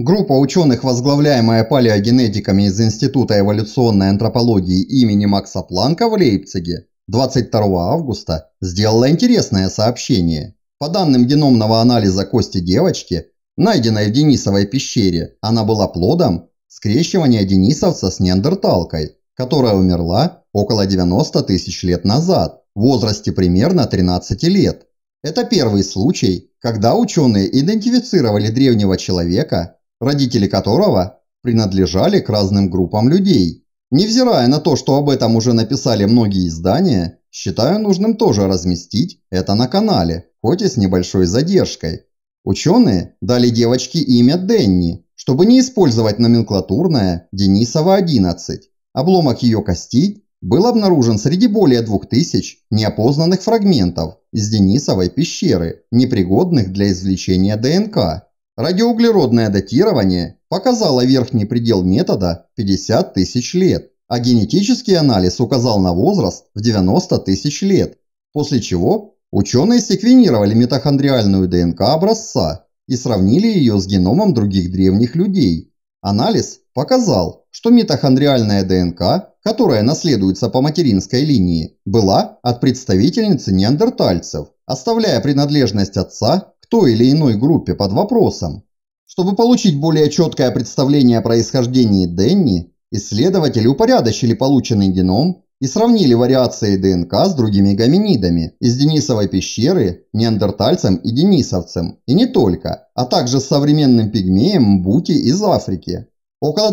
Группа ученых, возглавляемая палеогенетиками из Института эволюционной антропологии имени Макса Планка в Лейпциге, 22 августа сделала интересное сообщение. По данным геномного анализа кости девочки, найденной в Денисовой пещере, она была плодом скрещивания денисовца с неандерталкой, которая умерла около 90 тысяч лет назад, в возрасте примерно 13 лет. Это первый случай, когда ученые идентифицировали древнего человека, родители которого принадлежали к разным группам людей. Невзирая на то, что об этом уже написали многие издания, считаю нужным тоже разместить это на канале, хоть и с небольшой задержкой. Ученые дали девочке имя Денни, чтобы не использовать номенклатурное Денисова-11. Обломок ее кости был обнаружен среди более 2000 неопознанных фрагментов из Денисовой пещеры, непригодных для извлечения ДНК. Радиоуглеродное датирование показало верхний предел метода 50 тысяч лет, а генетический анализ указал на возраст в 90 тысяч лет, после чего ученые секвенировали митохондриальную ДНК образца и сравнили ее с геномом других древних людей. Анализ показал, что митохондриальная ДНК, которая наследуется по материнской линии, была от представительницы неандертальцев, оставляя принадлежность отца к той или иной группе под вопросом. Чтобы получить более четкое представление о происхождении Денни, исследователи упорядочили полученный геном и сравнили вариации ДНК с другими гоминидами из Денисовой пещеры, неандертальцем и денисовцем, и не только, а также с современным пигмеем Мбути из Африки. Около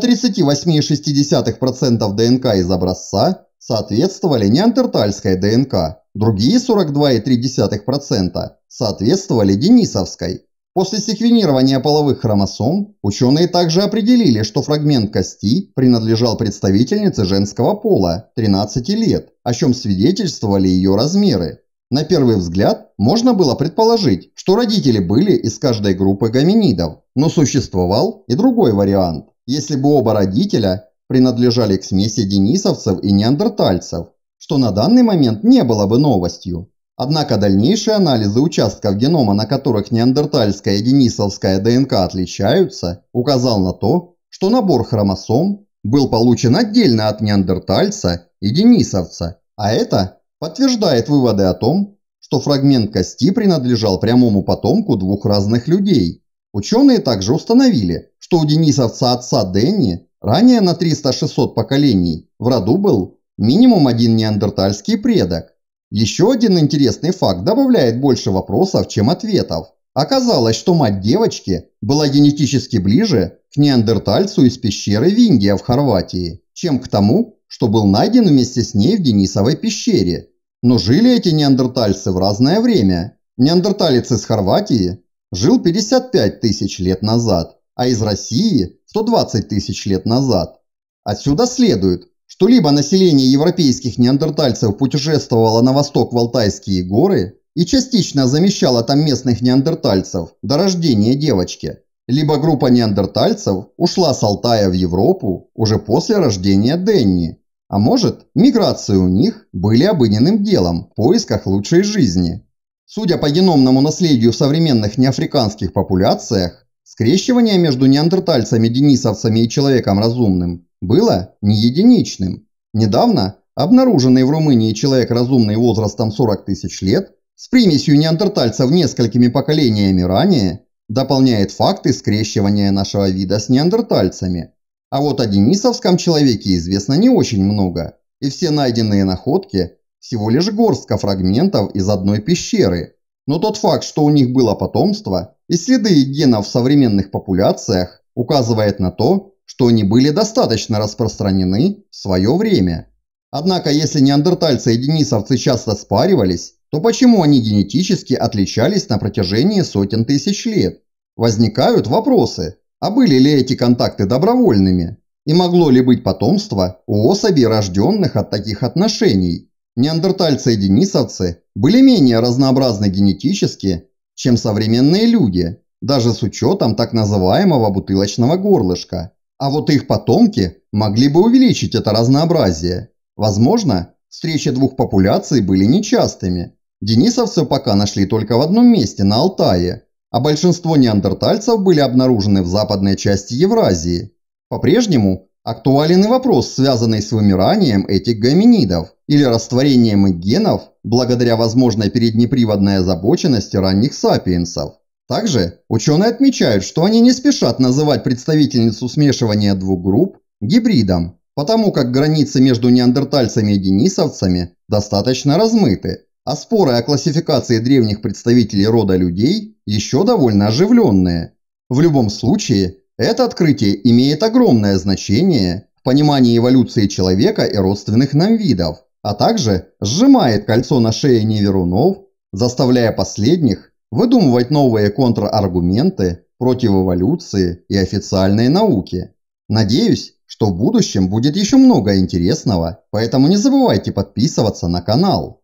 38,6% ДНК из образца соответствовали неандертальской ДНК, другие 42,3% соответствовали денисовской. После секвенирования половых хромосом ученые также определили, что фрагмент кости принадлежал представительнице женского пола 13 лет, о чем свидетельствовали ее размеры. На первый взгляд можно было предположить, что родители были из каждой группы гоминидов, но существовал и другой вариант. Если бы оба родителя принадлежали к смеси денисовцев и неандертальцев, что на данный момент не было бы новостью. Однако дальнейшие анализы участков генома, на которых неандертальская и денисовская ДНК отличаются, указал на то, что набор хромосом был получен отдельно от неандертальца и денисовца, а это подтверждает выводы о том, что фрагмент кости принадлежал прямому потомку двух разных людей. Ученые также установили, что у денисовца отца Денни ранее на 300-600 поколений в роду был минимум один неандертальский предок. Еще один интересный факт добавляет больше вопросов, чем ответов. Оказалось, что мать девочки была генетически ближе к неандертальцу из пещеры Виндия в Хорватии, чем к тому, что был найден вместе с ней в Денисовой пещере. Но жили эти неандертальцы в разное время. Неандерталец из Хорватии жил 55 тысяч лет назад, а из России 120 тысяч лет назад. Отсюда следует, что либо население европейских неандертальцев путешествовало на восток в Алтайские горы и частично замещало там местных неандертальцев до рождения девочки, либо группа неандертальцев ушла с Алтая в Европу уже после рождения Денни. А может, миграции у них были обыденным делом в поисках лучшей жизни. Судя по геномному наследию в современных неафриканских популяциях, скрещивание между неандертальцами, денисовцами и человеком разумным было не единичным. Недавно обнаруженный в Румынии человек разумный возрастом 40 тысяч лет с примесью неандертальцев несколькими поколениями ранее дополняет факты скрещивания нашего вида с неандертальцами. А вот о денисовском человеке известно не очень много, и все найденные находки всего лишь горстка фрагментов из одной пещеры. Но тот факт, что у них было потомство и следы их генов в современных популяциях, указывает на то, что они были достаточно распространены в свое время. Однако, если неандертальцы и денисовцы часто спаривались, то почему они генетически отличались на протяжении сотен тысяч лет? Возникают вопросы, а были ли эти контакты добровольными? И могло ли быть потомство у особей, рожденных от таких отношений? Неандертальцы и денисовцы были менее разнообразны генетически, чем современные люди, даже с учетом так называемого бутылочного горлышка. А вот их потомки могли бы увеличить это разнообразие. Возможно, встречи двух популяций были нечастыми. Денисовцев пока нашли только в одном месте, на Алтае. а большинство неандертальцев были обнаружены в западной части Евразии. По-прежнему актуален и вопрос, связанный с вымиранием этих гоминидов или растворением их генов благодаря возможной переднеприводной озабоченности ранних сапиенсов. Также ученые отмечают, что они не спешат называть представительницу смешивания двух групп гибридом, потому как границы между неандертальцами и денисовцами достаточно размыты, а споры о классификации древних представителей рода людей еще довольно оживленные. В любом случае, это открытие имеет огромное значение в понимании эволюции человека и родственных нам видов, а также сжимает кольцо на шее неверунов, заставляя последних выдумывать новые контраргументы против эволюции и официальной науки. Надеюсь, что в будущем будет еще много интересного, поэтому не забывайте подписываться на канал.